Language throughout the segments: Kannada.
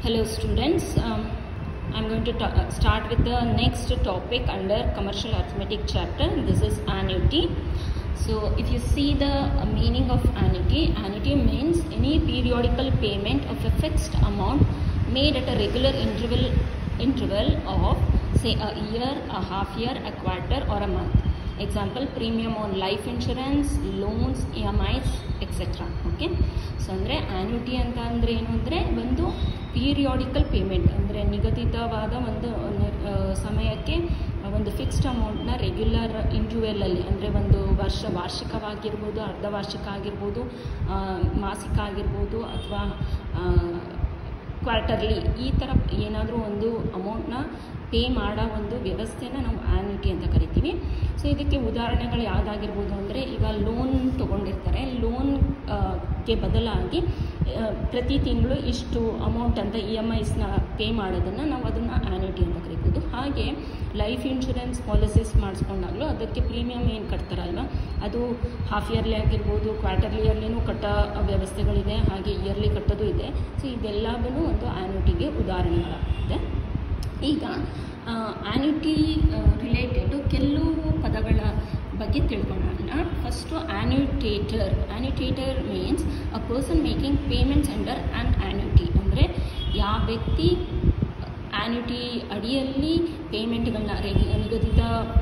Hello students, I'm going to start with the next topic under commercial arithmetic chapter. This is annuity. So if you see the meaning of annuity, annuity means any periodical payment of a fixed amount made at a regular interval of say a year, a half year, a quarter or a month. Example, premium on life insurance, loans, EMIs, etc. Okay. So ಅಂದರೆ ಆ್ಯನ್ಯುಟಿ ಅಂತ ಅಂದರೆ ಏನು ಅಂದರೆ ಒಂದು ಪೀರಿಯಾಡಿಕಲ್ ಪೇಮೆಂಟ್ ಅಂದರೆ ನಿಗದಿತವಾದ ಒಂದು ಸಮಯಕ್ಕೆ ಒಂದು ಫಿಕ್ಸ್ಡ್ ಅಮೌಂಟ್ನ ರೆಗ್ಯುಲರ್ ಇಂಟರ್ವೆಲಲ್ಲಿ ಅಂದರೆ ಒಂದು ವಾರ್ಷಿಕವಾಗಿರ್ಬೋದು, ಅರ್ಧ ವಾರ್ಷಿಕ ಆಗಿರ್ಬೋದು, ಮಾಸಿಕ ಆಗಿರ್ಬೋದು ಅಥವಾ ಕ್ವಾರ್ಟರ್ಲಿ ಈ ಥರ ಏನಾದರೂ ಒಂದು ಅಮೌಂಟ್ನ ಪೇ ಮಾಡೋ ಒಂದು ವ್ಯವಸ್ಥೆನ ನಾವು ಆ್ಯನ್ಯುಟಿ ಅಂತ ಕರಿತೀವಿ. ಸೊ ಇದಕ್ಕೆ ಉದಾಹರಣೆಗಳು ಯಾವುದಾಗಿರ್ಬೋದು ಅಂದರೆ ಈಗ ಲೋನ್ ತೊಗೊಂಡಿರ್ತಾರೆ, ಲೋನ್ಗೆ ಬದಲಾಗಿ ಪ್ರತಿ ತಿಂಗಳು ಇಷ್ಟು ಅಮೌಂಟ್ ಅಂತ EMIಸ್ನ ಪೇ ಮಾಡೋದನ್ನು ನಾವು ಅದನ್ನು ಆ್ಯನ್ಯುಟಿ ಅಂತ ಕರಿಬೋದು. ಹಾಗೆ ಲೈಫ್ ಇನ್ಶೂರೆನ್ಸ್ ಪಾಲಿಸೀಸ್ ಮಾಡಿಸ್ಕೊಂಡಾಗಲೂ ಅದಕ್ಕೆ ಪ್ರೀಮಿಯಮ್ ಏನು ಕಟ್ತಾರಲ್ವ ಅದು ಹಾಫ್ ಇಯರ್ಲಿ ಆಗಿರ್ಬೋದು, ಕ್ವಾರ್ಟರ್ಲಿ ಇಯರ್ಲಿನೂ ಕಟ್ಟೋ ವ್ಯವಸ್ಥೆಗಳಿದೆ, ಹಾಗೆ ಇಯರ್ಲಿ ಕಟ್ಟೋದು ಇದೆ. ಸೊ ಇದೆಲ್ಲವೂ ಒಂದು ಆ್ಯನ್ಯುಟಿಗೆ ಉದಾಹರಣೆಗಳಾಗಿದೆ. ಈಗ ಆ್ಯನ್ಯುಟಿ ರಿಲೇಟೆಡು ಕೆಲವು ಪದಗಳ ಬಗ್ಗೆ ತಿಳ್ಕೊಳ್ಳೋಣ. First annuitator means a person making payments under an annuity. ಅಂದರೆ ಯಾವ ವ್ಯಕ್ತಿ ಆ್ಯನ್ಯುಟಿ ಅಡಿಯಲ್ಲಿ ಪೇಮೆಂಟ್ಗಳನ್ನ ನಿಗದಿತ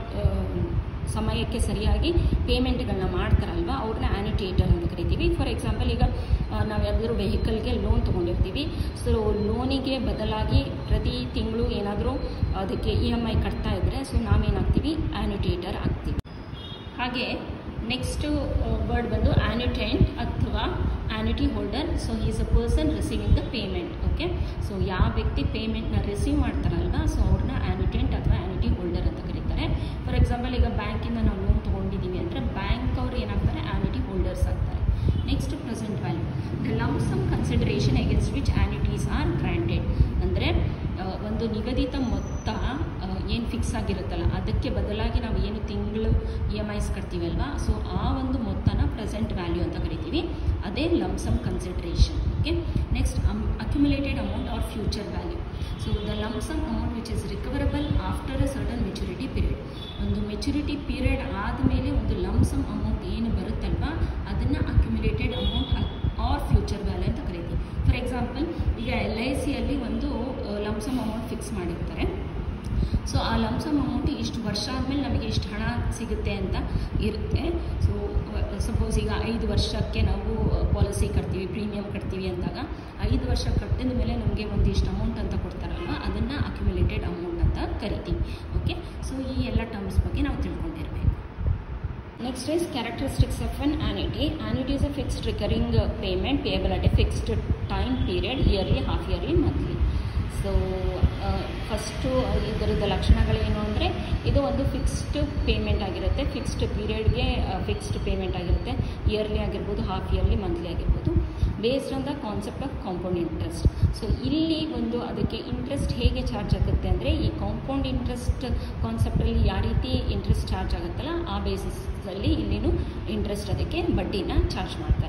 ಸಮಯಕ್ಕೆ ಸರಿಯಾಗಿ ಪೇಮೆಂಟ್ಗಳನ್ನ ಮಾಡ್ತಾರಲ್ವ ಅವ್ರನ್ನ ಆ್ಯನ್ಯುಟೇಟರ್ ಅಂತ ಕರಿತೀವಿ. ಫಾರ್ ಎಕ್ಸಾಂಪಲ್, ಈಗ ನಾವು ಯಾವುದಾದ್ರೂ ವೆಹಿಕಲ್ಗೆ ಲೋನ್ ತೊಗೊಂಡಿರ್ತೀವಿ. ಸೊ ಲೋನಿಗೆ ಬದಲಾಗಿ ಪ್ರತಿ ತಿಂಗಳು ಏನಾದರೂ ಅದಕ್ಕೆ EMI ಕಟ್ತಾ ಇದ್ದರೆ ಸೊ ನಾವೇನಾಗ್ತೀವಿ, ಆ್ಯನ್ಯುಟೇಟರ್ ಆಗ್ತೀವಿ. ಹಾಗೆ ನೆಕ್ಸ್ಟು ವರ್ಡ್ ಬಂದು ಆ್ಯನ್ಯುಟೆಂಟ್ ಅಥವಾ annuity holder. So he is a person receiving the payment. Okay, so ಯಾವ ವ್ಯಕ್ತಿ ಪೇಮೆಂಟ್ನ ರಿಸೀವ್ ಮಾಡ್ತಾರಲ್ವ ಸೊ ಅವ್ರನ್ನ ಆ್ಯನ್ಯುಟೆಂಟ್ ಅಥವಾ ಆ್ಯನ್ಯುಟಿ ಹೋಲ್ಡರ್ ಅಂತ ಕರೀತಾರೆ. ಫಾರ್ ಎಕ್ಸಾಂಪಲ್, ಈಗ ಬ್ಯಾಂಕಿಂದ ನಾವು ಲೋನ್ ತೊಗೊಂಡಿದ್ದೀವಿ ಅಂದರೆ ಬ್ಯಾಂಕ್ ಅವರು ಏನಾಗ್ತಾರೆ, ಆ್ಯನ್ಯುಟಿ ಹೋಲ್ಡರ್ಸ್ ಆಗ್ತಾರೆ. Next present value, the lump sum consideration against which annuities are granted. ಅಂದರೆ ಒಂದು ನಿಗದಿತ ಮೊತ್ತ ಏನು ಫಿಕ್ಸ್ ಆಗಿರುತ್ತಲ್ಲ ಅದಕ್ಕೆ ಬದಲಾಗಿ ನಾವು ಏನು ತಿಂಗಳು EMIs ಕಟ್ತೀವಲ್ವ ಸೊ ಆ ಒಂದು ಮೊತ್ತನ ಪ್ರೆಸೆಂಟ್ ವ್ಯಾಲ್ಯೂ ಅಂತ ಕರಿತೀವಿ. ಅದೇ lump sum consideration. Okay, next accumulated amount or future value. So the lump sum amount which is recoverable after a certain maturity period. ಒಂದು ಮೆಚುರಿಟಿ ಪೀರಿಯಡ್ ಆದಮೇಲೆ ಒಂದು ಲಂಪ್ ಸಮ್ ಅಮೌಂಟ್ ಏನು ಬರುತ್ತಲ್ವ ಅದನ್ನು accumulated amount or future value ಅಂತ ಕರಿತೀವಿ. ಫಾರ್ ಎಕ್ಸಾಂಪಲ್, ಈಗ LICಯಲ್ಲಿ ಒಂದು ಲಂಪ್ ಸಮ್ ಅಮೌಂಟ್ ಫಿಕ್ಸ್ ಮಾಡಿರ್ತಾರೆ. ಸೊ ಆ ಲಂಪ್ ಸಮ್ ಅಮೌಂಟ್ ಇಷ್ಟು ವರ್ಷ ಆದಮೇಲೆ ನಮಗೆ ಇಷ್ಟು ಹಣ ಸಿಗುತ್ತೆ ಅಂತ ಇರುತ್ತೆ. ಸೊ ಸಪೋಸ್ ಈಗ 5 ವರ್ಷಕ್ಕೆ ನಾವು ಪಾಲಿಸಿ ಕಟ್ತೀವಿ, ಪ್ರೀಮಿಯಂ ಕಟ್ತೀವಿ ಅಂದಾಗ 5 ವರ್ಷ ಕಟ್ಟಿದ ಮೇಲೆ ನಮಗೆ ಒಂದಿಷ್ಟು ಅಮೌಂಟ್ ಅಂತ ಕೊಡ್ತಾರಲ್ವ ಅದನ್ನು ಅಕ್ಯುಮುಲೇಟೆಡ್ ಅಮೌಂಟ್ ಅಂತ ಕರಿತೀವಿ. ಓಕೆ, ಸೊ ಈ ಎಲ್ಲ ಟರ್ಮ್ಸ್ ಬಗ್ಗೆ ನಾವು ತಿಳ್ಕೊಂಡಿರಬೇಕು. Next is characteristics of an annuity. Annuity is a fixed recurring payment payable at a fixed time period, yearly, half yearly, monthly. So first ಇದರದ ಲಕ್ಷಣಗಳೇನು ಅಂದರೆ ಇದು ಒಂದು ಫಿಕ್ಸ್ಡ್ ಪೇಮೆಂಟ್ ಆಗಿರುತ್ತೆ, ಫಿಕ್ಸ್ಡ್ ಪೀರಿಯಡ್ಗೆ ಫಿಕ್ಸ್ಡ್ ಪೇಮೆಂಟ್ ಆಗಿರುತ್ತೆ, ಇಯರ್ಲಿ ಆಗಿರ್ಬೋದು, ಹಾಫ್ ಇಯರ್ಲಿ, ಮಂತ್ಲಿ ಆಗಿರ್ಬೋದು, based on the concept of compound interest. So ಇಲ್ಲಿ ಒಂದು ಅದಕ್ಕೆ ಇಂಟ್ರೆಸ್ಟ್ ಹೇಗೆ ಚಾರ್ಜ್ ಆಗುತ್ತೆ ಅಂದರೆ ಈ ಕಾಂಪೌಂಡ್ ಇಂಟ್ರೆಸ್ಟ್ ಕಾನ್ಸೆಪ್ಟಲ್ಲಿ ಯಾವ ರೀತಿ ಇಂಟ್ರೆಸ್ಟ್ ಚಾರ್ಜ್ ಆಗುತ್ತಲ್ಲ ಆ ಬೇಸಿಸಲ್ಲಿ ಇಲ್ಲಿನೂ ಇಂಟ್ರೆಸ್ಟ್ ಅದಕ್ಕೆ ಬಡ್ಡಿನ ಚಾರ್ಜ್ ಮಾಡ್ತಾರೆ.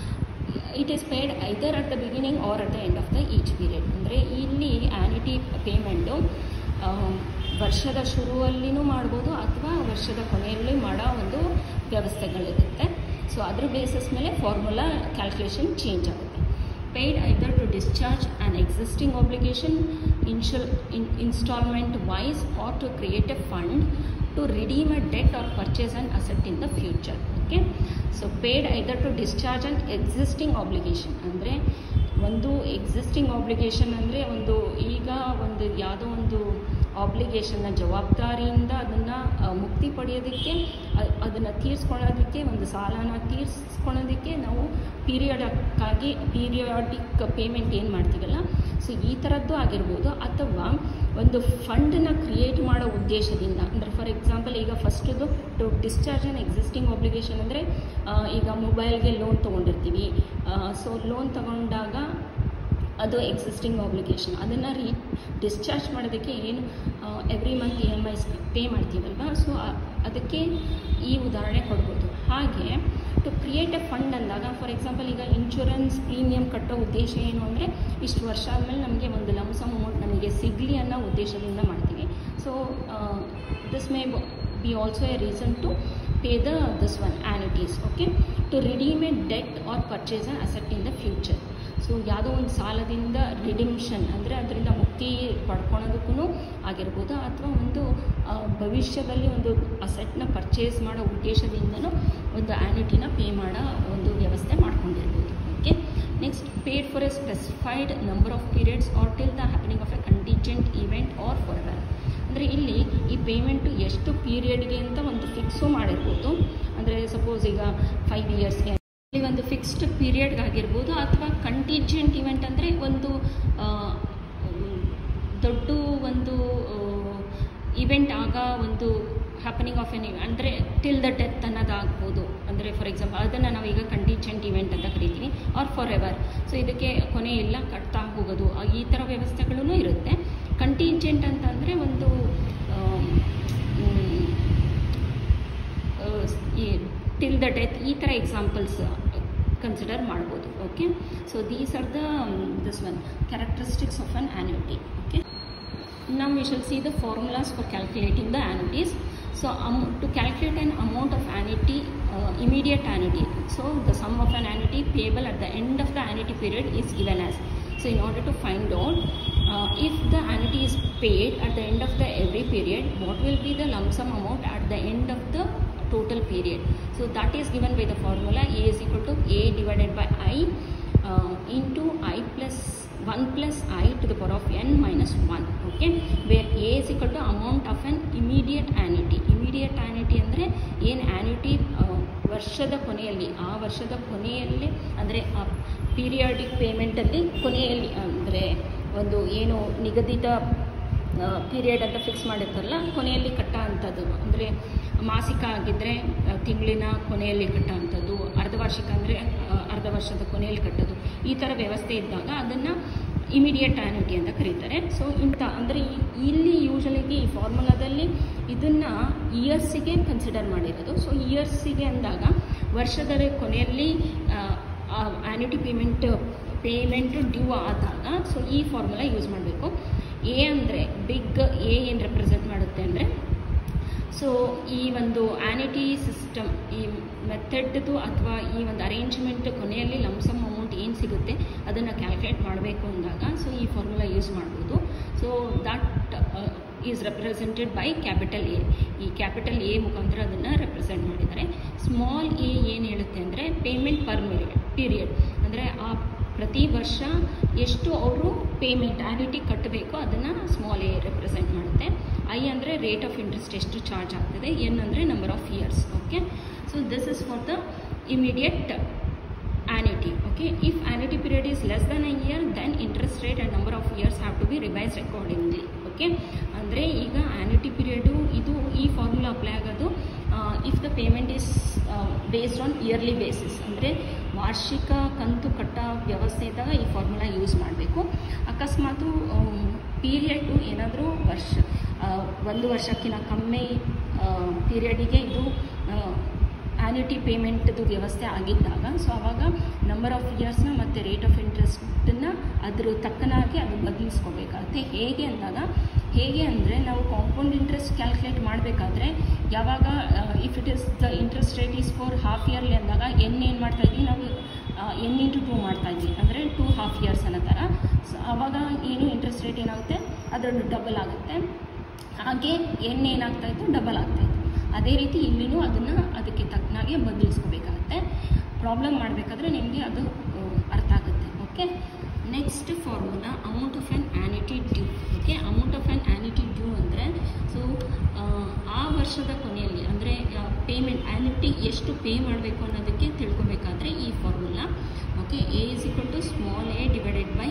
It is paid either at the beginning or at the end of the each period. ಅಂದರೆ ಇಲ್ಲಿ ಆ್ಯನ್ಯುಟಿ ಪೇಮೆಂಟು ವರ್ಷದ ಶುರುವಲ್ಲಿನೂ ಮಾಡ್ಬೋದು ಅಥವಾ ವರ್ಷದ ಕೊನೆಯಲ್ಲಿ ಮಾಡೋ ಒಂದು ವ್ಯವಸ್ಥೆಗಳಿರುತ್ತೆ. ಸೊ ಅದ್ರ ಬೇಸಿಸ್ ಮೇಲೆ ಫಾರ್ಮುಲಾ ಕ್ಯಾಲ್ಕುಲೇಷನ್ ಚೇಂಜ್ ಆಗುತ್ತೆ. Paid either to discharge an existing obligation instalment wise or to create a fund to redeem a debt or purchase an asset in the future. Okay, so paid either to discharge an existing obligation. ಅಂದರೆ ಒಂದು ಎಕ್ಸಿಸ್ಟಿಂಗ್ ಆಬ್ಲಿಗೇಷನ್ ಅಂದರೆ ಒಂದು ಈಗ ಒಂದು ಯಾವುದೋ ಒಂದು ಆಬ್ಲಿಗೇಷನ್ನ ಜವಾಬ್ದಾರಿಯಿಂದ ಅದನ್ನು ಮುಕ್ತಿ ಪಡೆಯೋದಕ್ಕೆ ಅದನ್ನು ತೀರಿಸ್ಕೊಳ್ಳೋದಕ್ಕೆ ಒಂದು ಸಾಲನ ತೀರಿಸ್ಕೊಳ್ಳೋದಕ್ಕೆ ನಾವು ಪೀರಿಯಾಡಿಕ್ ಪೇಮೆಂಟ್ ಏನು ಮಾಡ್ತೀವಲ್ಲ ಸೊ ಈ ಥರದ್ದು ಆಗಿರ್ಬೋದು. ಅಥವಾ ಒಂದು ಫಂಡನ್ನು ಕ್ರಿಯೇಟ್ ಮಾಡೋ ಉದ್ದೇಶದಿಂದ ಅಂದರೆ ಫಾರ್ ಎಕ್ಸಾಂಪಲ್ ಈಗ ಫಸ್ಟದು to discharge an existing obligation ಅಂದರೆ ಈಗ ಮೊಬೈಲ್ಗೆ ಲೋನ್ ತೊಗೊಂಡಿರ್ತೀವಿ. ಸೊ ಲೋನ್ ತೊಗೊಂಡಾಗ ಅದು ಎಕ್ಸಿಸ್ಟಿಂಗ್ ಆಬ್ಲಿಗೇಷನ್, ಅದನ್ನು ಡಿಸ್ಚಾರ್ಜ್ ಮಾಡೋದಕ್ಕೆ ಏನು ಎವ್ರಿ ಮಂತ್ EMIs ಪೇ ಮಾಡ್ತೀವಲ್ವ ಸೊ ಅದಕ್ಕೆ ಈ ಉದಾಹರಣೆ ಕೊಡ್ಬೋದು. ಹಾಗೆ ಟು ಕ್ರಿಯೇಟ್ ಎ ಫಂಡ್ ಅಂದಾಗ ಫಾರ್ ಎಕ್ಸಾಂಪಲ್ ಈಗ ಇನ್ಶೂರೆನ್ಸ್ ಪ್ರೀಮಿಯಂ ಕಟ್ಟೋ ಉದ್ದೇಶ ಏನು ಅಂದರೆ ಇಷ್ಟು ವರ್ಷ ಆದಮೇಲೆ ನಮಗೆ ಒಂದು ಲಂಸಮ್ ಅಮೌಂಟ್ ನಮಗೆ ಸಿಗಲಿ ಅನ್ನೋ ಉದ್ದೇಶದಿಂದ ಮಾಡ್ತೀವಿ. So this may be also a reason to pay this one annuities. Okay, to redeem a debt or purchase an asset in the future. So ಯಾವುದೋ ಒಂದು ಸಾಲದಿಂದ ರಿಡಿಮ್ಷನ್ ಅಂದರೆ ಅದರಿಂದ ಮುಕ್ತಿ ಪಡ್ಕೊಳೋದಕ್ಕೂ ಆಗಿರ್ಬೋದು, ಅಥವಾ ಒಂದು ಭವಿಷ್ಯದಲ್ಲಿ ಒಂದು ಅಸೆಟ್ನ ಪರ್ಚೇಸ್ ಮಾಡೋ ಉದ್ದೇಶದಿಂದನೂ ಒಂದು ಆ್ಯನಿಟಿನ ಪೇ ಮಾಡೋ ಒಂದು ವ್ಯವಸ್ಥೆ ಮಾಡ್ಕೊಂಡಿರ್ಬೋದು. Okay, next paid for a specified number of periods or till the happening of a contingent event or for ever. ಅಂದರೆ ಇಲ್ಲಿ ಈ ಪೇಮೆಂಟು ಎಷ್ಟು ಪೀರಿಯಡ್ಗೆ ಅಂತ ಒಂದು ಫಿಕ್ಸು ಮಾಡಿರ್ಬೋದು. ಅಂದರೆ ಸಪೋಸ್ ಈಗ 5 ಇಯರ್ಸ್ಗೆ ಇಲ್ಲಿ ಒಂದು ಫಿಕ್ಸ್ಡ್ ಪೀರಿಯಡ್ಗಾಗಿರ್ಬೋದು, ಅಥವಾ ಕಂಟಿಂಜೆಂಟ್ ಇವೆಂಟ್ ಅಂದರೆ ಒಂದು ದೊಡ್ಡ ಒಂದು ಇವೆಂಟ್ ಆಗ ಒಂದು ಹ್ಯಾಪನಿಂಗ್ ಆಫ್ ಎನ್ ಇವೆಂಟ್ ಅಂದರೆ ಟಿಲ್ ದ ಡೆತ್ ಅನ್ನೋದಾಗ್ಬೋದು. ಅಂದರೆ ಫಾರ್ ಎಕ್ಸಾಂಪಲ್ ಅದನ್ನು ನಾವೀಗ ಕಂಟಿಂಜೆಂಟ್ ಇವೆಂಟ್ ಅಂತ ಕರಿತೀವಿ, ಆರ್ ಫಾರ್ ಎವರ್. ಸೊ ಇದಕ್ಕೆ ಕೊನೆ ಎಲ್ಲ ಕಟ್ತಾ ಹೋಗೋದು, ಈ ಥರ ವ್ಯವಸ್ಥೆಗಳೂ ಇರುತ್ತೆ. ಕಂಟಿಂಜೆಂಟ್ ಅಂತ ಅಂದರೆ ಒಂದು ಟಿಲ್ ದ ಡೆತ್ ಈ ಥರ ಎಕ್ಸಾಂಪಲ್ಸ್ ಕನ್ಸಿಡರ್ ಮಾಡ್ಬೋದು. Okay, so these are this one characteristics of an annuity. ಓಕೆ, now we shall see the formulas for calculating the annuities. So to calculate an amount of annuity, immediate annuity, so the sum of an annuity payable at the end of the annuity period is given as. So in order to find out if the annuity is paid at the end of the every period, what will be the lump sum amount at the end of the total period. So that is given by the formula A is equal to A divided by I into I plus 1 plus I to the power of n minus 1. Okay, where A is equal to amount of an immediate annuity. Immediate annuity ಅಂದರೆ ಏನು ಆ್ಯನ್ಯುಟಿ ವರ್ಷದ ಕೊನೆಯಲ್ಲಿ, ಆ ವರ್ಷದ ಕೊನೆಯಲ್ಲಿ ಅಂದರೆ ಆ ಪೀರಿಯಾಡಿಕ್ ಪೇಮೆಂಟಲ್ಲಿ ಕೊನೆಯಲ್ಲಿ ಅಂದರೆ ಒಂದು ಏನು ನಿಗದಿತ ಪೀರಿಯಡ್ ಅಂತ ಫಿಕ್ಸ್ ಮಾಡಿರ್ತಾರಲ್ಲ ಕೊನೆಯಲ್ಲಿ ಕಟ್ಟೋ ಅಂಥದ್ದು. ಅಂದರೆ ಮಾಸಿಕ ಆಗಿದ್ದರೆ ತಿಂಗಳಿನ ಕೊನೆಯಲ್ಲಿ ಕಟ್ಟೋ ಅಂಥದ್ದು, ಅರ್ಧವಾರ್ಷಿಕ ಅಂದರೆ ಅರ್ಧ ವರ್ಷದ ಕೊನೆಯಲ್ಲಿ ಕಟ್ಟೋದು, ಈ ಥರ ವ್ಯವಸ್ಥೆ ಇದ್ದಾಗ ಅದನ್ನು ಇಮಿಡಿಯೇಟ್ ಆ್ಯನ್ಯುಟಿ ಅಂತ ಕರೀತಾರೆ. ಸೊ ಇಂಥ ಅಂದರೆ ಇಲ್ಲಿ ಯೂಶಲಿಗೆ ಈ ಫಾರ್ಮುಲಾದಲ್ಲಿ ಇದನ್ನು ಇಯರ್ಸಿಗೆ ಕನ್ಸಿಡರ್ ಮಾಡಿರೋದು. ಸೊ ಇಯರ್ಸಿಗೆ ಅಂದಾಗ ವರ್ಷದ ಕೊನೆಯಲ್ಲಿ ಆ್ಯನ್ಯುಟಿ ಪೇಮೆಂಟ್ ಡ್ಯೂ ಆದಾಗ ಸೊ ಈ ಫಾರ್ಮುಲಾ ಯೂಸ್ ಮಾಡಬೇಕು. ಎ ಅಂದರೆ ಬಿಗ್ ಎ ಏನು ರೆಪ್ರೆಸೆಂಟ್ ಮಾಡುತ್ತೆ ಅಂದರೆ ಸೊ ಈ ಒಂದು ಆ್ಯನ್ಯುಟಿ ಸಿಸ್ಟಮ್ ಈ ಮೆಥಡ್ದು ಅಥವಾ ಈ ಒಂದು ಅರೇಂಜ್ಮೆಂಟ್ ಕೊನೆಯಲ್ಲಿ ಲಂಸಮ್ ಅಮೌಂಟ್ ಏನು ಸಿಗುತ್ತೆ ಅದನ್ನು ಕ್ಯಾಲ್ಕುಲೇಟ್ ಮಾಡಬೇಕು ಅಂದಾಗ ಸೊ ಈ ಫಾರ್ಮುಲಾ ಯೂಸ್ ಮಾಡ್ಬೋದು. So that is represented by capital A. ಈ ಕ್ಯಾಪಿಟಲ್ ಎ ಮುಖಾಂತರ ಅದನ್ನು ರೆಪ್ರೆಸೆಂಟ್ ಮಾಡಿದ್ದಾರೆ. ಸ್ಮಾಲ್ ಎ ಏನು ಹೇಳುತ್ತೆ ಅಂದರೆ ಪೇಮೆಂಟ್ ಪರ್ ಪೀರಿಯಡ್, ಅಂದರೆ ಆ ಪ್ರತಿ ವರ್ಷ ಎಷ್ಟು ಅವರು ಪೇಮೆಂಟ್ ಆ್ಯನ್ಯುಟಿ ಕಟ್ಟಬೇಕು ಅದನ್ನು ಸ್ಮಾಲ್ ಎ ರೆಪ್ರೆಸೆಂಟ್ ಮಾಡುತ್ತೆ. ಐ ಅಂದರೆ ರೇಟ್ ಆಫ್ ಇಂಟ್ರೆಸ್ಟ್ ಎಷ್ಟು ಚಾರ್ಜ್ ಆಗ್ತದೆ, ಎನ್ ಅಂದರೆ number of years. Okay, so this is for the immediate annuity. Okay, if annuity period is less than a year, then interest rate and number of years have to be revised accordingly. Okay, ಅಂದರೆ ಈಗ annuity period ಇದು ಈ ಫಾರ್ಮುಲಾ ಅಪ್ಲೈ ಆಗೋದು if the payment is based on yearly basis, ಅಂದರೆ ವಾರ್ಷಿಕ ಕಂತು ಕಟ್ಟ ವ್ಯವಸ್ಥೆ ಇದ್ದಾಗ ಈ ಫಾರ್ಮುಲಾ ಯೂಸ್ ಮಾಡಬೇಕು. ಅಕಸ್ಮಾತು ಪೀರಿಯಡ್ಡು ಏನಾದರೂ ಒಂದು ವರ್ಷಕ್ಕಿಂತ ಕಮ್ಮಿ ಪೀರಿಯಡಿಗೆ ಇದು ಆ್ಯನ್ಯುಟಿ ಪೇಮೆಂಟ್ದು ವ್ಯವಸ್ಥೆ ಆಗಿದ್ದಾಗ ಸೊ ಆವಾಗ ನಂಬರ್ ಆಫ್ ಇಯರ್ಸ್ನ ಮತ್ತು ರೇಟ್ ಆಫ್ ಇಂಟ್ರೆಸ್ಟನ್ನು ಅದ್ರ ತಕ್ಕನಾಗಿ ಅದು ಬದಲಿಸ್ಕೋಬೇಕಾಗುತ್ತೆ. ಹೇಗೆ ಅಂದರೆ ನಾವು ಕಾಂಪೌಂಡ್ ಇಂಟ್ರೆಸ್ಟ್ ಕ್ಯಾಲ್ಕುಲೇಟ್ ಮಾಡಬೇಕಾದ್ರೆ ಯಾವಾಗ if it is the interest rate is for half yearly ಅಂದಾಗ ಏನು ಮಾಡ್ತಾಯಿದ್ವಿ ನಾವು n into 2 ಮಾಡ್ತಾಯಿದ್ವಿ, ಅಂದರೆ 2 half years ಅನ್ನೋ ಥರ. ಸೊ ಆವಾಗ ಏನು ಇಂಟ್ರೆಸ್ಟ್ ರೇಟ್ ಏನಾಗುತ್ತೆ ಅದರದ್ದು ಡಬಲ್ ಆಗುತ್ತೆ. ಹಾಗೆ ಏನಾಗ್ತಾಯಿತ್ತು ಡಬಲ್ ಆಗ್ತಾಯಿತ್ತು. ಅದೇ ರೀತಿ ಇಲ್ಲಿನೂ ಅದನ್ನು ಅದಕ್ಕೆ ತಕ್ಕನಾಗೆ ಬದಲಿಸ್ಕೋಬೇಕಾಗತ್ತೆ. ಪ್ರಾಬ್ಲಮ್ ಮಾಡಬೇಕಾದ್ರೆ ನಿಮಗೆ ಅದು ಅರ್ಥ ಆಗುತ್ತೆ. Okay, next formula amount of an annuity due. Okay, amount of an annuity due ಅಂದರೆ ಸೊ ಆ ವರ್ಷದ ಕೊನೆಯಲ್ಲಿ ಅಂದರೆ ಪೇಮೆಂಟ್ ಆ್ಯನ್ಯುಟಿ ಎಷ್ಟು ಪೇ ಮಾಡಬೇಕು ಅನ್ನೋದಕ್ಕೆ ತಿಳ್ಕೊಬೇಕಾದ್ರೆ ಈ formula. Okay, A is equal to small a divided by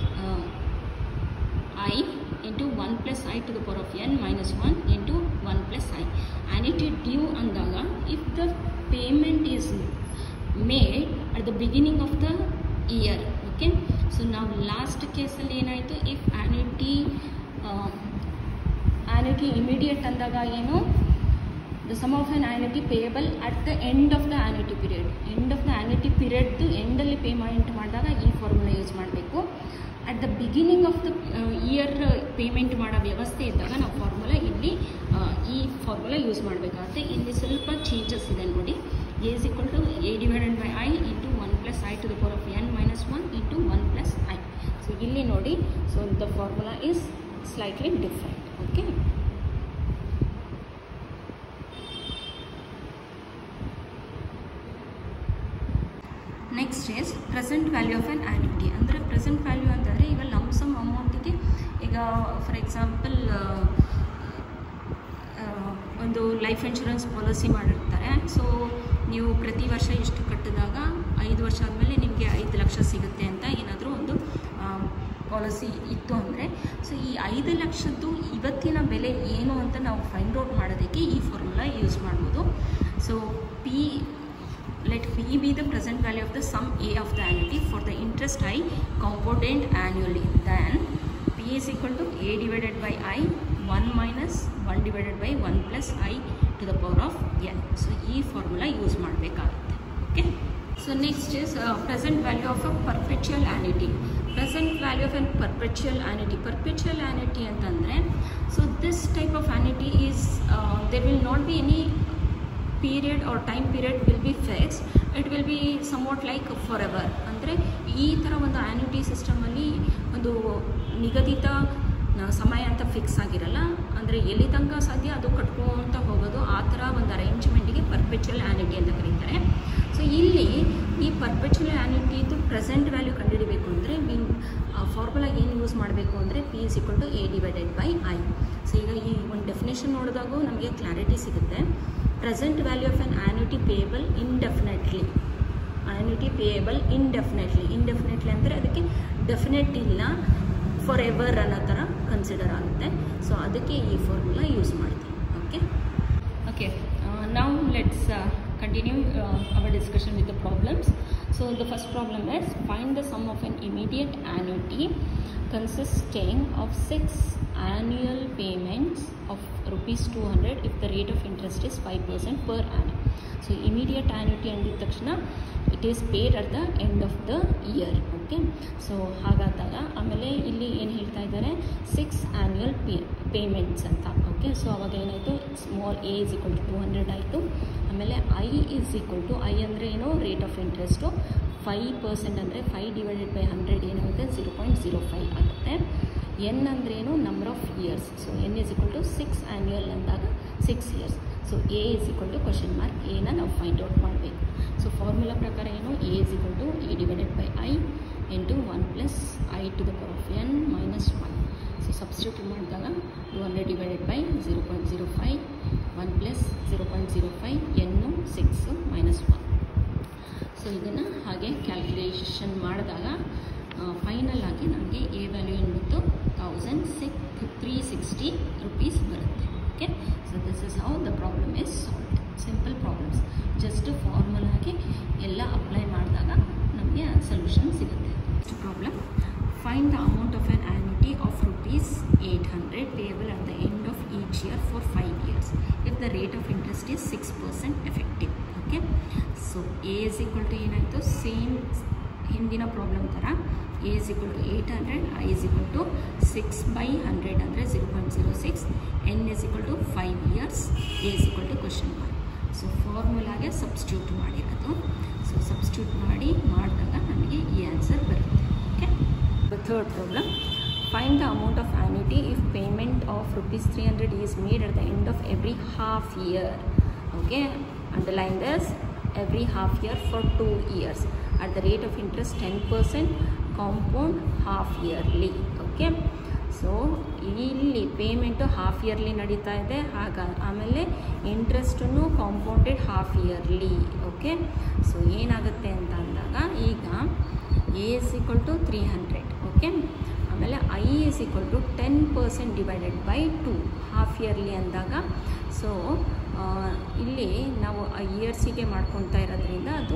I into 1 plus I to the power of n minus 1 into 1 plus I. Annuity due ಅಂದಾಗ if the payment is made at the beginning of the year. Okay, so now last ಕೇಸಲ್ಲಿ ಏನಾಯಿತು, if annuity immediate ಅಂದಾಗ ಏನು the sum of an annuity payable at the end of the annuity period. End of the annuity ಪೀರಿಯಡ್ದು ಎಂಡಲ್ಲಿ ಪೇಮೆಂಟ್ ಮಾಡಿದಾಗ ಈ ಫಾರ್ಮುಲಾ ಯೂಸ್ ಮಾಡಬೇಕು. At the beginning of the year payment ಮಾಡೋ ವ್ಯವಸ್ಥೆ ಇದ್ದಾಗ ನಾವು ಫಾರ್ಮುಲಾ ಇಲ್ಲಿ ಈ ಫಾರ್ಮುಲಾ ಯೂಸ್ ಮಾಡಬೇಕಾಗುತ್ತೆ. ಇಲ್ಲಿ ಸ್ವಲ್ಪ ಚೇಂಜಸ್ ಇದೆ ನೋಡಿ. A is equal to A divided by I into 1 plus I to the power of n minus 1 into 1 plus I. So ಇಲ್ಲಿ ನೋಡಿ, so the formula is slightly different. Okay. Next is present value of an annuity. ಅಂದರೆ present value ಅಂದರೆ ಈಗ ಲಂಪ್ ಸಮ್ ಅಮೌಂಟಿಗೆ ಈಗ ಫಾರ್ ಎಕ್ಸಾಂಪಲ್ ಒಂದು ಲೈಫ್ ಇನ್ಶೂರೆನ್ಸ್ ಪಾಲಿಸಿ ಮಾಡಿರ್ತಾರೆ. ಸೊ ನೀವು ಪ್ರತಿ ವರ್ಷ ಇಷ್ಟು ಕಟ್ಟಿದಾಗ 5 ವರ್ಷ ಆದಮೇಲೆ ನಿಮಗೆ 5 ಲಕ್ಷ ಸಿಗುತ್ತೆ ಅಂತ ಏನಾದರೂ ಒಂದು ಪಾಲಿಸಿ ಇತ್ತು ಅಂದರೆ, ಸೊ ಈ 5 ಲಕ್ಷದ್ದು ಇವತ್ತಿನ ಬೆಲೆ ಏನು ಅಂತ ನಾವು ಫೈಂಡ್ ಔಟ್ ಮಾಡೋದಕ್ಕೆ ಈ ಫಾರ್ಮುಲಾ ಯೂಸ್ ಮಾಡ್ಬೋದು. So let P be the present value of the sum A of the annuity for the interest I compounded annually. Then P is equal to A divided by I 1 minus 1 divided by 1 plus I to the power of n. So ಈ ಫಾರ್ಮುಲಾ ಯೂಸ್ ಮಾಡಬೇಕಾಗುತ್ತೆ. Okay. So next is present value of a perpetual annuity. Present value of a perpetual annuity. Perpetual annuity ಅಂತಂದರೆ, so this type of annuity is there will not be any period or time period will be fixed. It will be somewhat like forever. ಅಂದರೆ ಈ ಥರ ಒಂದು ಆ್ಯನ್ಯುಟಿ ಸಿಸ್ಟಮಲ್ಲಿ ಒಂದು ನಿಗದಿತ ಸಮಯ ಅಂತ ಫಿಕ್ಸ್ ಆಗಿರಲ್ಲ. ಅಂದರೆ ಎಲ್ಲಿ ತನಕ ಸಾಧ್ಯ ಅದು ಕಟ್ಕೊಂತ ಹೋಗೋದು, ಆ ಥರ ಒಂದು ಅರೇಂಜ್ಮೆಂಟಿಗೆ ಪರ್ಪೆಚುವಲ್ ಆ್ಯನ್ಯುಟಿ ಅಂತ ಕರೀತಾರೆ. ಸೊ ಇಲ್ಲಿ ಈ ಪರ್ಪೆಚುವಲ್ ಆ್ಯನ್ಯುಟಿದು ಪ್ರೆಸೆಂಟ್ ವ್ಯಾಲ್ಯೂ ಕಂಡುಹಿಡಬೇಕು ಅಂದರೆ ಫಾರ್ಮುಲಾ ಏನು ಯೂಸ್ ಮಾಡಬೇಕು ಅಂದರೆ P is equal to A divided by I. So ಈಗ ಈ ಒಂದು ಡೆಫಿನೇಷನ್ ನೋಡಿದಾಗೂ ನಮಗೆ ಕ್ಲಾರಿಟಿ ಸಿಗುತ್ತೆ. Present value of an annuity payable indefinitely. Annuity payable indefinitely. Indefinitely ಅಂದರೆ ಅದಕ್ಕೆ ಡೆಫಿನೆಟ್ ಇಲ್ಲ, ಫಾರ್ ಎವರ್ ಅನ್ನೋ ಥರ ಕನ್ಸಿಡರ್ ಆಗುತ್ತೆ. ಸೊ ಅದಕ್ಕೆ ಈ ಫಾರ್ಮುಲಾ ಯೂಸ್ ಮಾಡ್ತೀವಿ. Okay. Now let's continue our discussion with the problems. So the first problem is find the sum of an immediate annuity consisting of 6 annual payments of rupees 200 if the rate of interest is 5% per annum. So immediate annuity ಅಂದಿದ ತಕ್ಷಣ it is paid at the end of the year. Okay. So ಹಾಗಾದಾಗ ಆಮೇಲೆ ಇಲ್ಲಿ ಏನು ಹೇಳ್ತಾ ಇದ್ದಾರೆ, 6 annual payments ಅಂತ. ಓಕೆ. ಸೊ ಅವಾಗ ಏನಾಯಿತು, small a is equal to 200 ಆಯಿತು. ಆಮೇಲೆ I is equal to, I ಅಂದರೆ ಏನು, ರೇಟ್ ಆಫ್ ಇಂಟ್ರೆಸ್ಟು 5% ಅಂದರೆ 5 divided by 100 ಏನಾಗುತ್ತೆ, 0.05 ಆಗುತ್ತೆ. ಎನ್ ಅಂದ್ರೆ ಏನು, number of years. So n is equal to 6 annual ಅಂದಾಗ 6 years. So A is equal to question mark ಎನ ನಾವು ಫೈಂಡ್ ಔಟ್ ಮಾಡಬೇಕು. ಸೊ ಫಾರ್ಮುಲಾ ಪ್ರಕಾರ ಏನು, A is equal to a divided by i into 1 plus i to the power of n minus 1. So substitute ಮಾಡಿದಾಗ 200 ಡಿವೈಡೆಡ್ ಬೈ 0.05 1 ಪ್ಲಸ್ 0.05 ಎನ್ನು 6 ಮೈನಸ್ 1. ಸೊ ಇದನ್ನು ಹಾಗೆ ಕ್ಯಾಲ್ಕುಲೇಷನ್ ಮಾಡಿದಾಗ ಫೈನಲ್ ಆಗಿ ನಮಗೆ ಎ ವ್ಯಾಲ್ಯೂ ಏನ್ಬಿಟ್ಟು 1360 rupees ಬರುತ್ತೆ. Okay. So this is how the problem is solved. Simple problems, just ಫಾರ್ಮುಲಾಗೆ ಎಲ್ಲ ಅಪ್ಲೈ ಮಾಡಿದಾಗ ನಮಗೆ ಸೊಲ್ಯೂಷನ್ ಸಿಗುತ್ತೆ. Next problem, find the amount of an annuity of rupees 800 payable at the end of each year for 5 years if the rate of interest is 6% effective. Okay. So A is equal to ಏನಾಯಿತು, ಸೇಮ್ ಹಿಂದಿನ ಪ್ರಾಬ್ಲಮ್ ಥರ A is equal to 800, I is equal to 6 by 100 ಅಂದರೆ 0.06, N is equal to 5 years, A is equal to question mark. So ಫಾರ್ಮುಲಾಗೆ ಸಬ್ಸ್ಟಿಟ್ಯೂಟ್ ಮಾಡಿರೋದು. ಸೊ ಸಬ್ಸ್ಟಿಟ್ಯೂಟ್ ಮಾಡಿದಾಗ ನಮಗೆ ಈ ಆನ್ಸರ್ ಬರುತ್ತೆ. Okay. The third problem, find the amount of annuity if payment of rupees 300 is made at the end of every half year. Okay. Underline this, every half year for 2 years at the rate of interest 10% compound half yearly. Okay. So ಇಲ್ಲಿ ಪೇಮೆಂಟು ಹಾಫ್ ಇಯರ್ಲಿ ನಡೀತಾ ಇದೆ, ಆಮೇಲೆ ಇಂಟ್ರೆಸ್ಟನ್ನು compounded half yearly. Okay. So ಏನಾಗುತ್ತೆ ಅಂತ ಅಂದಾಗ ಈಗ A is equal to 300. Okay. ಆಮೇಲೆ i is equal to 10% divided by 2 half yearly ಅಂದಾಗ, ಸೊ ಇಲ್ಲಿ ನಾವು ಇಯರ್ಸಿಗೆ ಮಾಡ್ಕೊತಾ ಇರೋದ್ರಿಂದ ಅದು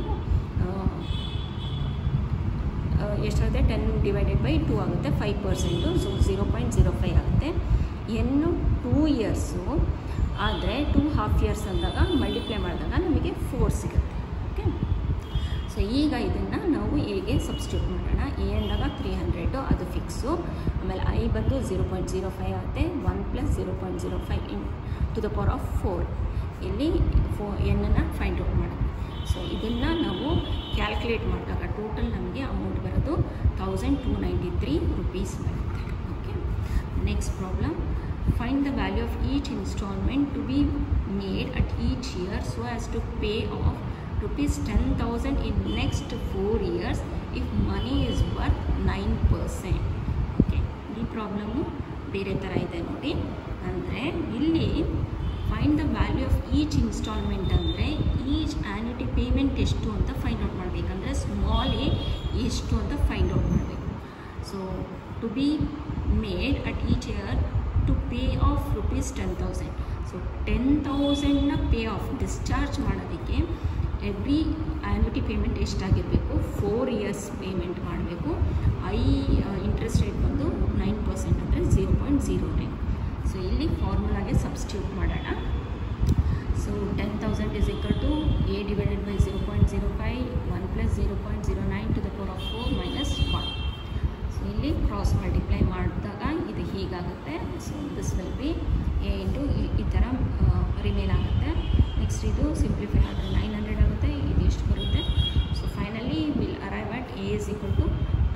ಎಷ್ಟಾಗುತ್ತೆ, 10 ಡಿವೈಡೆಡ್ ಬೈ 2 ಆಗುತ್ತೆ, 5%. ಸೊ 0.05 ಆಗುತ್ತೆ. ಎನ್ನು 2 ಇಯರ್ಸು ಆದರೆ 2.5 ಇಯರ್ಸ್ ಅಂದಾಗ ಮಲ್ಟಿಪ್ಲೈ ಮಾಡಿದಾಗ ನಮಗೆ 4 ಸಿಗುತ್ತೆ. ಓಕೆ, ಸೊ ಈಗ ಇದನ್ನು ನಾವು ಹೇಗೆ ಸಬ್ಸ್ಟಿಟ್ಯೂಟ್ ಮಾಡೋಣ. ಎ ಅಂದಾಗ 300 ಅದು ಫಿಕ್ಸು, ಆಮೇಲೆ ಐ ಬಂದು 0.05 ಆಗುತ್ತೆ. 1 + 0.05 ಟು ದ ಪವರ್ ಆಫ್ 4 ಇಲ್ಲಿ ಎನ್ನನ್ನು ಫೈಂಡ್ ಔಟ್ ಮಾಡೋದು. ಸೊ ಇದನ್ನು ನಾವು ಕ್ಯಾಲ್ಕುಲೇಟ್ ಮಾಡಿದಾಗ ಟೋಟಲ್ ನಮಗೆ ಅಮೌಂಟ್ ಬರೋದು 1293 rupees ಬರುತ್ತೆ. Okay, next problem. Find the value of each installment to be made at each year so as to pay off rupees 10,000 in next 4 years if money is worth 9%. Okay, ಈ ಪ್ರಾಬ್ಲಮ್ಮು ಬೇರೆ ಥರ ಇದೆ ನೋಡಿ. ಅಂದರೆ ಇಲ್ಲಿ find the value of each instalment ಅಂದರೆ ಈಚ್ ಆ್ಯನ್ಯುಟಿ ಪೇಮೆಂಟ್ ಎಷ್ಟು ಅಂತ ಫೈಂಡ್ ಔಟ್ ಮಾಡಬೇಕಂದ್ರೆ ಸ್ಮಾಲ್ ಎ ಎಷ್ಟು ಅಂತ ಫೈಂಡ್ ಔಟ್ ಮಾಡಬೇಕು. So to be made at each year to pay off rupees 10,000. So 10,000ನ ಪೇ ಆಫ್ ಡಿಸ್ಚಾರ್ಜ್ ಮಾಡೋದಕ್ಕೆ ಎವ್ರಿ ಆ್ಯನ್ಯುಟಿ ಪೇಮೆಂಟ್ ಎಷ್ಟಾಗಿರಬೇಕು, 4 ಇಯರ್ಸ್ ಪೇಮೆಂಟ್ ಮಾಡಬೇಕು. ಇಂಟ್ರೆಸ್ಟ್ ರೇಟ್ ಬಂದು 9% ಅಂದರೆ 0.09. ಸೊ ಇಲ್ಲಿ ಫಾರ್ಮುಲಾಗೆ ಸಬ್ಸ್ಟಿಟ್ಯೂಟ್ ಮಾಡೋಣ. So 10,000 is equal to a divided by 0.05 1 plus 0.09 to the power of 4 minus 1. So ಇಲ್ಲಿ ಕ್ರಾಸ್ ಮಲ್ಟಿಪ್ಲೈ ಮಾಡಿದಾಗ ಇದು ಹೀಗಾಗುತ್ತೆ. So this will be A into ಈ ಥರ ರಿಮೇನ್ ಆಗುತ್ತೆ. ನೆಕ್ಸ್ಟ್ ಇದು ಸಿಂಪ್ಲಿಫೈ ಆದರೆ 900 ಆಗುತ್ತೆ. ಇದು ಎಷ್ಟು ಬರುತ್ತೆ? So finally will arrive at A is equal to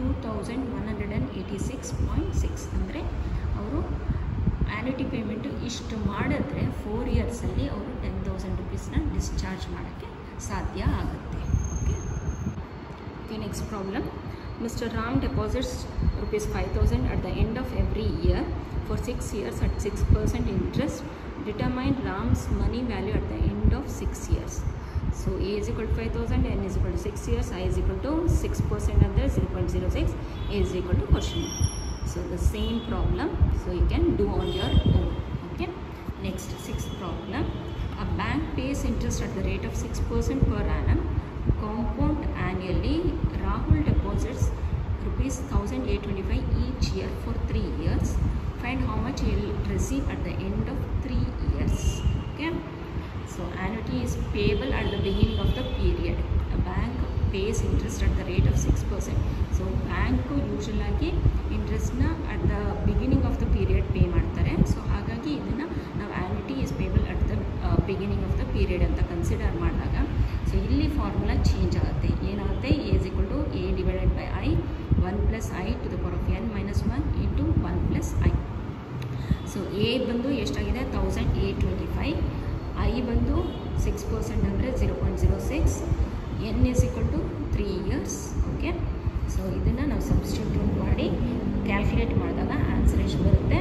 2186.6. ಅಂದರೆ ಅವರು ಆ್ಯನ್ಯುಟಿ ಪೇಮೆಂಟು ಇಷ್ಟು ಮಾಡಿದ್ರೆ 4 ಇಯರ್ಸಲ್ಲಿ ಅವರು 10,000 rupeesನ ಡಿಸ್ಚಾರ್ಜ್ ಮಾಡೋಕ್ಕೆ ಸಾಧ್ಯ ಆಗುತ್ತೆ. Okay, next problem. Mr. Ram deposits rupees 5,000 at the end of every year for 6 years at 6% interest. Determine Ram's money value at the end of 6 years. So A is equal to 5,000, N is equal to 6 years, I is equal to 6% and 0.06, A is equal to question mark. So the same problem, so you can do on your own. Okay. Next, sixth problem. A bank pays interest at the rate of 6% per annum, compound annually. Rahul deposits rupees 1,825 each year for 3 years. Find how much he will receive at the end of 3 years. Okay. So annuity is payable at the beginning of the period. A bank pays interest at the rate of 6%. So bank usually interest na at the beginning of the period pay ಮಾಡ್ತಾರೆ. So ಹಾಗಾಗಿ ಇದನ್ನು ನಾವು annuity is payable at the beginning of the period ಅಂತ ಕನ್ಸಿಡರ್ ಮಾಡಿದಾಗ ಸೊ ಇಲ್ಲಿ ಫಾರ್ಮುಲಾ ಚೇಂಜ್ ಆಗುತ್ತೆ. ಏನಾಗುತ್ತೆ? A is equal to A divided by I 1 plus I to the power of n minus 1 into 1 plus I. So A ಬಂದು ಎಷ್ಟಾಗಿದೆ? 1,825. I ಬಂದು 6% ಅಂದರೆ 0.06. N is equal to 3 years. Okay, so ಇದನ್ನು ನಾವು ಸಬ್ಸ್ಟಿಟ್ಯೂಟ್ ಮಾಡಿ ಕ್ಯಾಲ್ಕುಲೇಟ್ ಮಾಡಿದಾಗ ಆನ್ಸರ್ ಎಷ್ಟು ಬರುತ್ತೆ?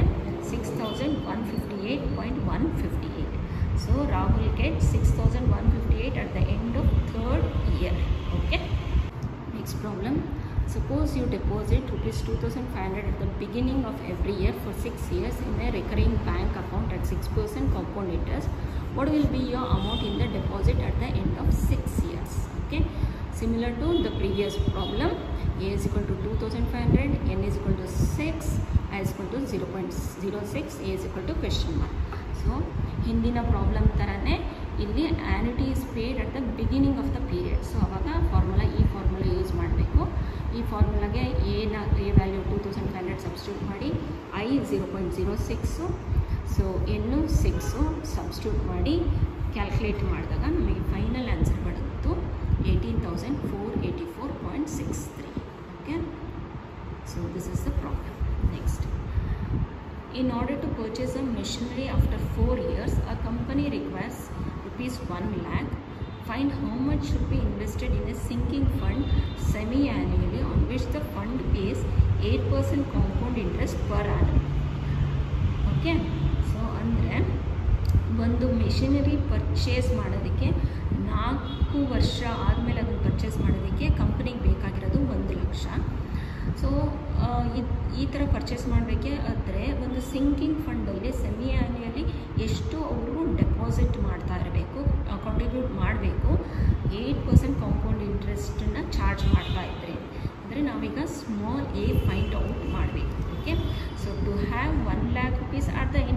6,158.158. So Rahul gets 6,158 at the end of 3rd year. Okay. Next problem. Suppose you deposit rupees 2,500 at the beginning of every year for 6 years in a recurring bank account at 6% compound interest. What will be your amount in the deposit at the end of 6 years? Okay. Similar to the previous problem, A is equal to 2,500, N is equal to 6, I is equal to 0.06, A is equal to question mark. So ಹಿಂದಿನ ಪ್ರಾಬ್ಲಮ್ ಥರನೇ ಇಲ್ಲಿ annuity is paid at the beginning of the period. So ಆವಾಗ ಈ ಫಾರ್ಮುಲಾ ಯೂಸ್ ಮಾಡಬೇಕು. ಈ ಫಾರ್ಮುಲಾಗೆ ಎ ವ್ಯಾಲ್ಯೂ 2,500 ಸಬ್ಸ್ಟಿಟ್ಯೂಟ್ ಮಾಡಿ, ಐ 0.06, ಸೊ ಎನ್ನು 6 ಸಬ್ಸ್ಟಿಟ್ಯೂಟ್ ಮಾಡಿ ಕ್ಯಾಲ್ಕುಲೇಟ್ ಮಾಡಿದಾಗ ನಮಗೆ ಫೈನಲ್ ಆನ್ಸರ್ ಬರುತ್ತು 18,484.63. Okay, so this is the problem. Next, in order to purchase a machinery after 4 years, a company requires rupees 1 lakh. Find how much should be invested in a sinking fund semi-annually on which the fund pays 8% compound interest per annum. Okay, so ಅಂದರೆ ಒಂದು ಮೆಷಿನರಿ ಪರ್ಚೇಸ್ ಮಾಡೋದಕ್ಕೆ 4 ವರ್ಷ ಆದಮೇಲೆ ಅದನ್ನು ಪರ್ಚೇಸ್ ಮಾಡೋದಕ್ಕೆ ಕಂಪ್ನಿಗೆ ಬೇಕಾಗಿರೋದು 1 ಲಕ್ಷ. ಸೊ ಈ ಥರ ಪರ್ಚೇಸ್ ಮಾಡಬೇಕೆ ಆದರೆ ಒಂದು ಸಿಂಕಿಂಗ್ ಫಂಡಲ್ಲಿ ಸೆಮಿ ಆ್ಯನ್ಯುಯಲಿ ಎಷ್ಟು ಅವರು ಡೆಪಾಸಿಟ್ ಮಾಡ್ತಾ ಇರಬೇಕು, ಕಾಂಟ್ರಿಬ್ಯೂಟ್ ಮಾಡಬೇಕು, 8% ಕಾಂಪೌಂಡ್ ಇಂಟ್ರೆಸ್ಟನ್ನು ಚಾರ್ಜ್ ಮಾಡ್ತಾ ಇದ್ದರೆ ಅಂದರೆ ನಾವೀಗ ಸ್ಮಾಲ್ ಎ ಫೈಂಡ್ ಔಟ್ ಮಾಡಬೇಕು. Okay, so to have 1 lakh rupees at the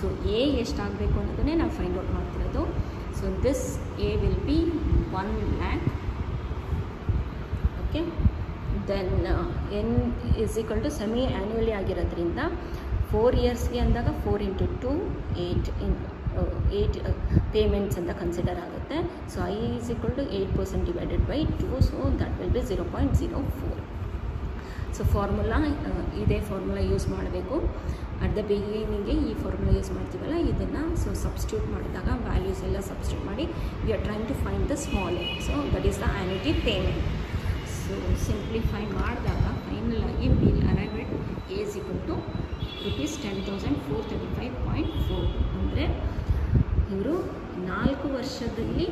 so A ಎಷ್ಟಾಗಬೇಕು ಅನ್ನೋದನ್ನೇ ನಾವು ಫೈಂಡ್ ಔಟ್ ಮಾಡ್ತಿರೋದು. So this A will be 1 lakh. Okay, then N is equal to semi annually ಆಗಿರೋದ್ರಿಂದ 4 ಇಯರ್ಸ್ಗೆ ಅಂದಾಗ 4 × 2 8 ಪೇಮೆಂಟ್ಸ್ ಅಂತ ಕನ್ಸಿಡರ್ ಆಗುತ್ತೆ. So I is equal to 8% divided by 2, so that will be 0.04. So formula ಇದೇ ಫಾರ್ಮುಲಾ ಯೂಸ್ ಮಾಡಬೇಕು. ಅಟ್ ದ ಬಿಗಿನಿಂಗ್ಗೆ ಈ ಫಾರ್ಮುಲಾ ಯೂಸ್ ಮಾಡ್ತೀವಲ್ಲ ಇದನ್ನು ಸೊ ಸಬ್ಸ್ಟಿಟ್ಯೂಟ್ ಮಾಡಿದಾಗ ವ್ಯಾಲ್ಯೂಸ್ ಎಲ್ಲ ಸಬ್ಸ್ಟಿಟ್ಯೂಟ್ ಮಾಡಿ we are trying to find the small A. So that is the annuity payment. So simplify ಮಾಡಿದಾಗ ಫೈನಲ್ ಆಗಿ will arrive at A is equal to rupees 10,435.4. ಅಂದರೆ ಇವರು 4 ವರ್ಷದಲ್ಲಿ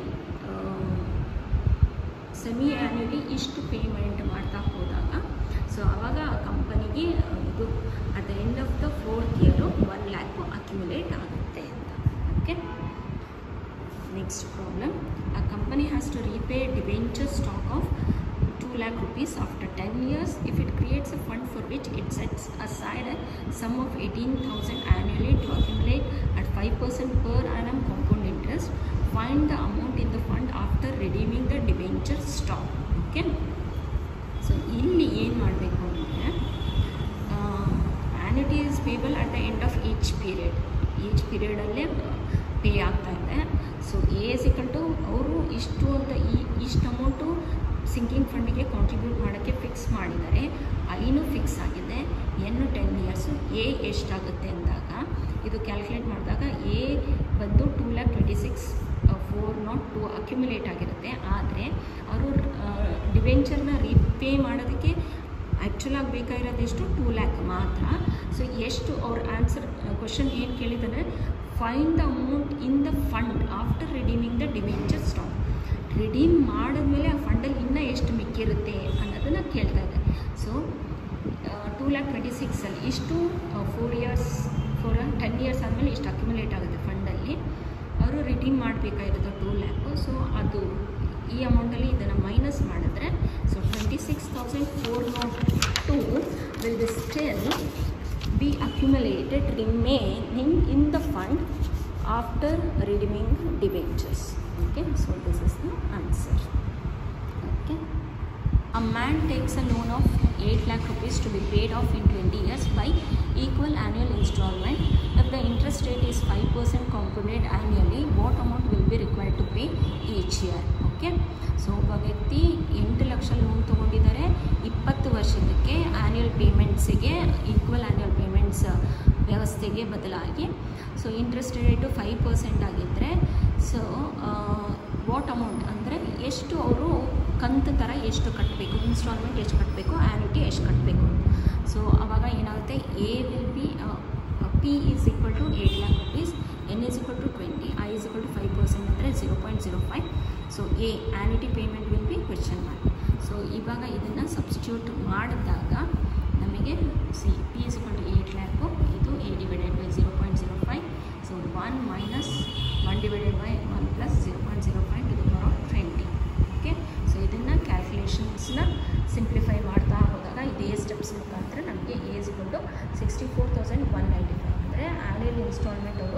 ಸೆಮಿ ಆ್ಯನ್ಯುಲಿ ಇಷ್ಟು ಪೇಮೆಂಟ್ ಮಾಡ್ತಾ ಹೋದಾಗ ಸೊ ಆವಾಗ ಕಂಪನಿಗೆ ಇದು at the end of the 4th year 1 lakh accumulate ಆಗುತ್ತೆ ಅಂತ. Okay, next problem. A company has to repay debenture stock of 2 lakh rupees after 10 years if it creates a fund for which it sets aside a sum of 18,000 annually to accumulate at 5% per annum compound interest. Find the amount in the fund after redeeming the debenture stock. Okay, so ಇಲ್ಲಿ ಏನು ಮಾಡಬೇಕು ಅಂದರೆ annuity is payable at the end of each period. Each ಪೀರಿಯಡಲ್ಲೇ ಪೇ ಆಗ್ತಾ ಇದೆ. So A is equal to ಅವರು ಇಷ್ಟು ಅಂತ ಇಷ್ಟು ಅಮೌಂಟು ಸಿಂಕಿಂಗ್ ಫಂಡಿಗೆ ಕಾಂಟ್ರಿಬ್ಯೂಟ್ ಮಾಡೋಕ್ಕೆ ಫಿಕ್ಸ್ ಮಾಡಿದ್ದಾರೆ. ಐನೂ ಫಿಕ್ಸ್ ಆಗಿದೆ. ಎನ್ನು 10 ಇಯರ್ಸು. ಎ ಎಷ್ಟಾಗುತ್ತೆ ಅಂದಾಗ ಇದು ಕ್ಯಾಲ್ಕುಲೇಟ್ ಮಾಡಿದಾಗ ಎ ಬಂದು 2,26,402 ಅಕ್ಯುಮುಲೇಟ್ ಆಗಿರುತ್ತೆ. ಆದರೆ ಅವರು ಡಿಬೆಂಚರ್ನ ರೀಪೇ ಮಾಡೋದಕ್ಕೆ ಆ್ಯಕ್ಚುಲಾಗಿ ಬೇಕಾಗಿರೋದೆಷ್ಟು 2 lakh ಮಾತ್ರ. ಸೊ ಎಷ್ಟು ಅವ್ರ ಆನ್ಸರ್ ಕ್ವಶನ್ ಏನು ಕೇಳಿದರೆ find the amount in the fund after redeeming the debenture stock. Redeem ಮಾಡಿದ್ಮೇಲೆ ಆ ಫಂಡಲ್ಲಿ ಇನ್ನೂ ಎಷ್ಟು ಮಿಕ್ಕಿರುತ್ತೆ ಅನ್ನೋದನ್ನು ಕೇಳ್ತಾ ಇದೆ. ಸೊ 2,26,000 ಇಷ್ಟು 10 ಇಯರ್ಸ್ ಆದಮೇಲೆ ಇಷ್ಟು ಅಕ್ಯುಮುಲೇಟ್ ಆಗುತ್ತೆ ಫಂಡಲ್ಲಿ. ಅವರು ರಿಡೀಮ್ ಮಾಡಬೇಕಾಗಿರೋದು 2 lakh. ಸೊ ಅದು ಈ ಅಮೌಂಟಲ್ಲಿ ಇದನ್ನು ಮೈನಸ್ ಮಾಡಿದ್ರೆ so 26,402 will be still be accumulated remaining in the fund after redeeming debentures. Okay, so this is the answer. Okay, a man takes a loan of 8 lakh rupees to be paid off in 20 years by equal annual installment. If the interest rate is 5% compounded annually, what amount will be required to pay each year? Okay, so ಒಬ್ಬ ವ್ಯಕ್ತಿ 8 ಲಕ್ಷ ಲೋನ್ ತೊಗೊಂಡಿದ್ದಾರೆ 20 ವರ್ಷದಕ್ಕೆ ಆ್ಯನ್ಯುವಲ್ ಪೇಮೆಂಟ್ಸಿಗೆ ಈಕ್ವಲ್ ಆ್ಯನ್ಯುವಲ್ ಪೇಮೆಂಟ್ಸ್ ವ್ಯವಸ್ಥೆಗೆ ಬದಲಾಗಿ ಸೊ ಇಂಟ್ರೆಸ್ಟ್ ರೇಟು 5% ಆಗಿದ್ದರೆ ಸೊ ವಾಟ್ ಅಮೌಂಟ್ ಅಂದರೆ ಎಷ್ಟು ಅವರು ಕಂತು ಥರ ಎಷ್ಟು ಕಟ್ಟಬೇಕು, ಇನ್ಸ್ಟಾಲ್ಮೆಂಟ್ ಎಷ್ಟು ಕಟ್ಟಬೇಕು, ಆ್ಯನ್ಯುಟಿ ಎಷ್ಟು ಕಟ್ಟಬೇಕು. ಸೊ ಆವಾಗ ಏನಾಗುತ್ತೆ, A will be P is equal to 8 lakh rupees, N is equal to 20, I is equal to 5% ಅಂದರೆ 0.05. So A annuity payment will be question mark. So ಇವಾಗ ಇದನ್ನು ಸಬ್ಸ್ಟಿಟ್ಯೂಟ್ ಮಾಡಿದಾಗ ನಮಗೆ C P is equal to 8 lakh, ಇದು A divided by 0.05. So 1 minus 1 divided by 1 plus 0.05 to the power of 20. Okay, so ಇದನ್ನು ಕ್ಯಾಲ್ಕುಲೇಷನ್ಸ್ನ ಸಿಂಪ್ಲಿಫೈ ಮಾಡ್ತಾ ಹೋದಾಗ ಇದೇ ಸ್ಟೆಪ್ಸ್ ಮುಖಾಂತರ ನಮಗೆ ಎ ಇಸ್ ಈಕ್ವಲ್ ಟು 64,195 ಅಂದರೆ ಆ್ಯನ್ಯುವಲ್ ಇನ್ಸ್ಟಾಲ್ಮೆಂಟ್ ಅವರು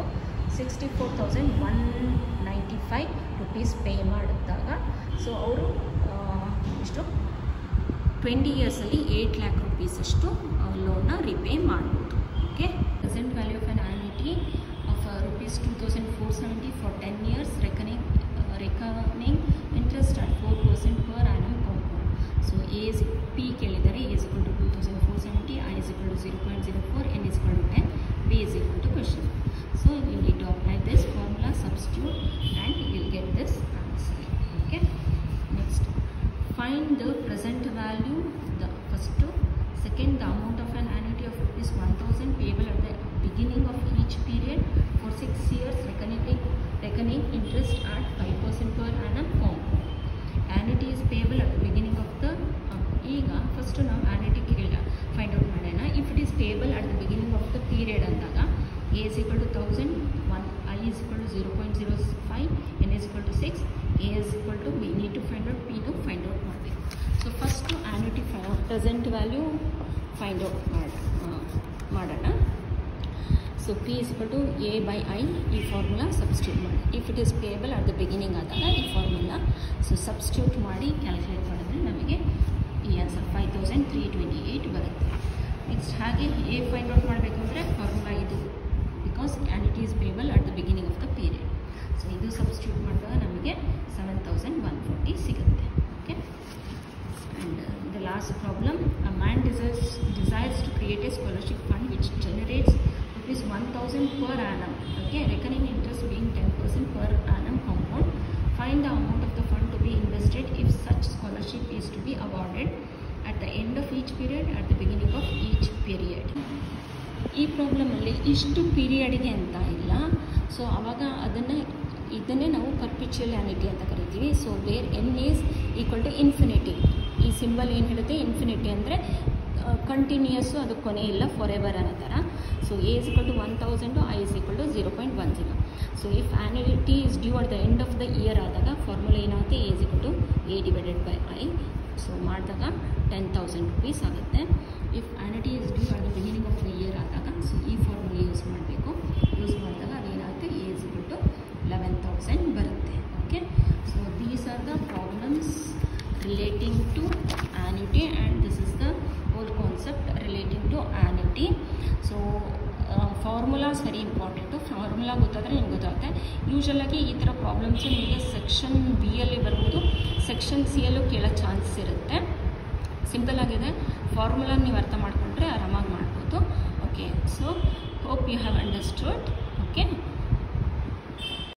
64,195 rupees ಪೇ ಮಾಡಿದಾಗ ಸೊ ಅವರು ಇಷ್ಟು 20 ಇಯರ್ಸಲ್ಲಿ 8 lakh rupees ಅಷ್ಟು ಲೋನ್ನ ರಿಪೇ ಮಾಡ್ಬೋದು. Okay, present value of an annuity of rupees 2,470 for 10 years, reckoning interest at 4% per annum compound. So A is P ಕೇಳಿದರೆ A is equal to 2,470, I is equal to 0.04, N is equal to 10, B is equal to question. So you need to apply this formula, substitute, and you will get this answer. Okay, next find the present value, the first two. Second, the amount of an annuity of rupees 1,000 payable at the beginning of each period for 6 years, reckoning interest at 5% per annum compound. Annuity is payable at the beginning of the ಈಗ ಫಸ್ಟ್ ನಾವು ಆ್ಯನ್ಯುಟಿ ಫೈಂಡ್ ಔಟ್ ಮಾಡೋಣ. If it is payable at the beginning of the period ಅಂದಾಗ A is equal to 1,000, I is equal to 0.05, N is equal to 6, A is equal to we need to find out, ಪಿನು ಫೈಂಡ್ ಔಟ್ ಮಾಡಬೇಕು. So first annuity present value find out ಮಾಡೋಣ. So P is equal to A by I, ಈ ಫಾರ್ಮುಲಾ ಸಬ್ಸ್ಟಿಟ್ಯೂಟ್ ಮಾಡಿ. If it is payable at the beginning ಆದಾಗ ಈ ಫಾರ್ಮುಲಾ ಸೊ ಸಬ್ಸ್ಟಿಟ್ಯೂಟ್ ಮಾಡಿ ಕ್ಯಾಲ್ಕುಲೇಟ್ ಮಾಡಿದ್ರೆ ನಮಗೆ ಈ ಆನ್ಸರ್ 5328 ಬರುತ್ತೆ. ನೆಕ್ಸ್ಟ್ ಹಾಗೆ A ಫೈಂಡ್ ಔಟ್ ಮಾಡಬೇಕು ಅಂದರೆ ಫಾರ್ಮುಲಾ ಇದು, because and is payable at the beginning of the period. So ಇದು ಸಬ್ಸ್ಟಿಟ್ಯೂಟ್ ಮಾಡಿದಾಗ ನಮಗೆ 7140 ಸಿಗುತ್ತೆ. Okay, and the last problem, a man desires to create a scholarship fund which generates ₹1000 per annum. Okay, reckoning interest being 10% per annum compound. Find the amount of the fund to be invested if such scholarship is to be awarded at the end of each period, at the beginning of each period. ಈ ಪ್ರಾಬ್ಲಮಲ್ಲಿ ಇಷ್ಟು ಪೀರಿಯಡ್ಗೆ ಅಂತ ಇಲ್ಲ. ಸೊ ಆವಾಗ ಇದನ್ನೇ ನಾವು ಪರ್ಪಿಚುವಲ್ ಆ್ಯನಿಟಿ ಅಂತ ಕರಿತೀವಿ. So where n is equal to infinity. ಈ ಸಿಂಬಲ್ ಏನು ಹೇಳುತ್ತೆ, ಇನ್ಫಿನಿಟಿ ಅಂದರೆ ಕಂಟಿನ್ಯೂಯಸ್ಸು, ಅದು ಕೊನೆ ಇಲ್ಲ, ಫಾರ್ ಎವರ್ ಅನ್ನೋ ಥರ. So A is equal to 1000, I is equal to 0.10. So if annuity is due at the end of the year ಆದಾಗ ಫಾರ್ಮುಲಾ ಏನಾಗುತ್ತೆ, A is equal to A divided by I. So ಮಾಡಿದಾಗ 10,000 rupees ಆಗುತ್ತೆ. If annuity is due at the beginning of the year ಆದಾಗ ಸೊ ಈ ಫಾರ್ಮುಲಾ ಯೂಸ್ ಮಾಡಬೇಕು. ಯೂಸ್ ಮಾಡಿದಾಗ ಅದೇನಾಗುತ್ತೆ, A is equal to 11,000 ಬರುತ್ತೆ. Okay, so these are the problems relating to annuity, and this is the whole concept relating to annuity. So formulas very important. Formula ಗೊತ್ತಾದರೆ ನಿಮ್ಗೆ ಗೊತ್ತಾಗುತ್ತೆ. ಯೂಶಲಾಗಿ ಈ ಥರ ಪ್ರಾಬ್ಲಮ್ಸು ನಿಮಗೆ ಸೆಕ್ಷನ್ ಬಿಯಲ್ಲಿ ಬರ್ಬೋದು, ಸೆಕ್ಷನ್ ಸಿಯಲ್ಲೂ ಕೇಳೋ ಚಾನ್ಸಸ್ ಇರುತ್ತೆ. ಸಿಂಪಲ್ ಆಗಿದೆ, ಫಾರ್ಮುಲಾ ನೀವು ಅರ್ಥ ಮಾಡಿಕೊಂಡ್ರೆ ಆರಾಮಾಗಿ ಮಾಡ್ಬೋದು. Okay, so hope you have understood. Okay.